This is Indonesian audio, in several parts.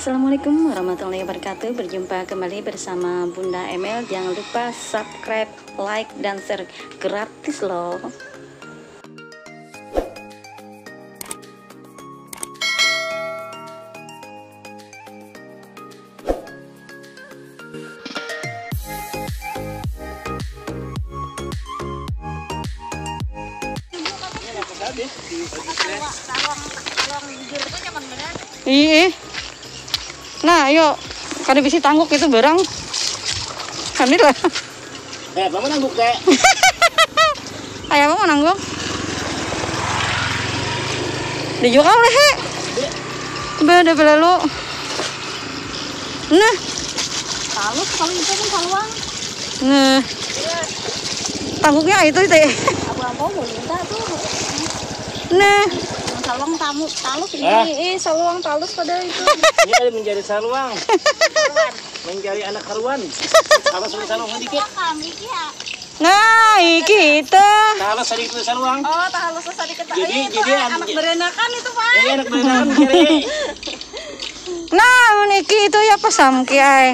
Assalamualaikum warahmatullahi wabarakatuh. Berjumpa kembali bersama Bunda ML. Jangan lupa subscribe, like, dan share, gratis loh. Iya. Nah, yuk. Kada bisa tangguk itu barang. Ambil lah. Apa mau nangguk, Dek? Ayah apa mau nangguk? Di juga oleh, he. Beda belalu. Nah. Talus kalau itu kan saluang. Nah. Tangguknya itu deh. Abang mau minta tuh. Nah. Saluang talus ini, saluang talus pada itu. Ini ada mencari saluang. Mencari anak karuan. Apa sudah saluang sedikit? Nah, iki itu. Tahu sedikit saluang. Oh, talus sedikit. Jadi anak berenakan itu, Pak. Iya, anak berenakan mencari. Nah, niki itu ya pasam ki ai.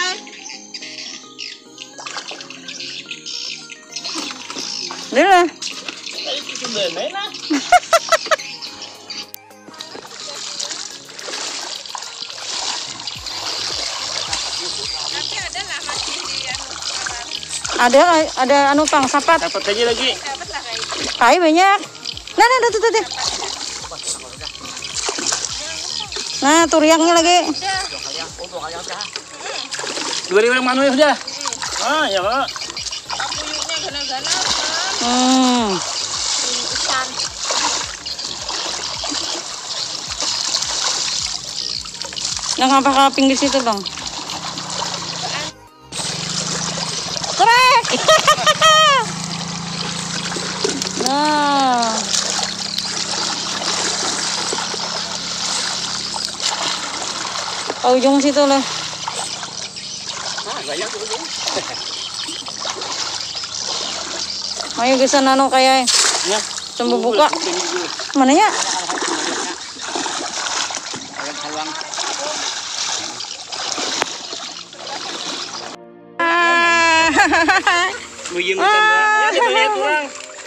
Dulu. Itu benar. Ada anu pang sapat. Dapat aja lagi. Ai banyak. Nah, tuh. Nah, turiangnya lagi. 2.000 yang mana ya sudah? Ah, ya, Pak. Tapuyuknya gana-gana. Ikan. Yang apa ke pinggir situ, Bang? Krek. Nah. Ujung situ lah. Ah, banyak ujung. Ayo bisa nano kayak Ya, sembuh buka. Mananya? Saluang. Buyung ya, kita lihat orang.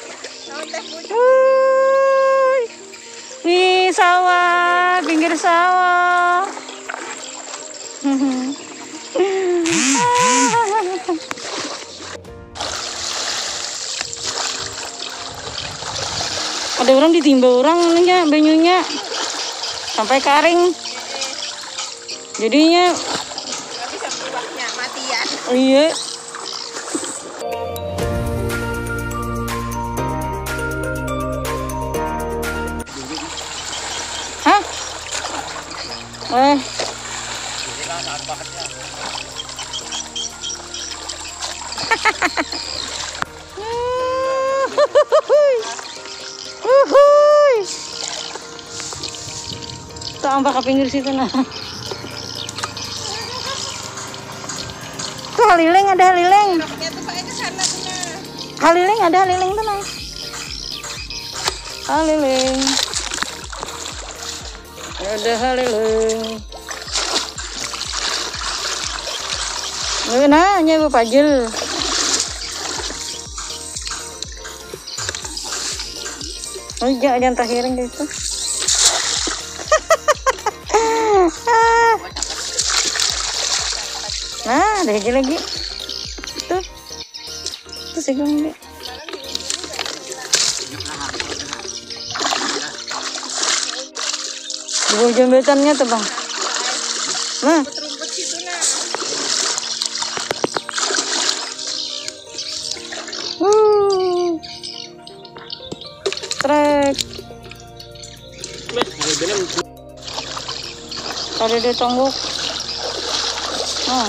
Nih sawah, pinggir sawah. Ada orang ditimba orang nya banyunya sampai karing. Jadinya Bisa buahnya matian. iya. Hah? Tambah ke pinggir situ nah. Tuh haliling ada haliling. Haliling ada haliling tuh nah. Haliling. Ada haliling. Nah, nya Bapak Jil. Oh, jangan takhirin gitu. Nah, ada aja lagi. Tuh. Tuh segang dia. Dua jambetannya tuh, Bang. Nah. Rumput situ nah. Trek. Ada di tonggok. Oh.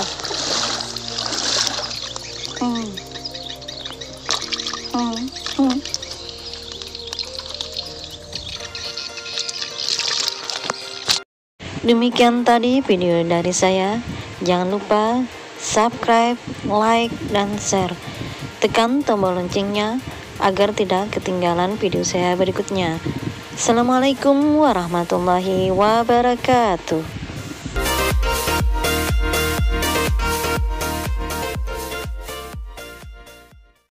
Demikian tadi video dari saya. Jangan lupa subscribe, like, dan share. Tekan tombol loncengnya agar tidak ketinggalan video saya berikutnya. Assalamualaikum warahmatullahi wabarakatuh.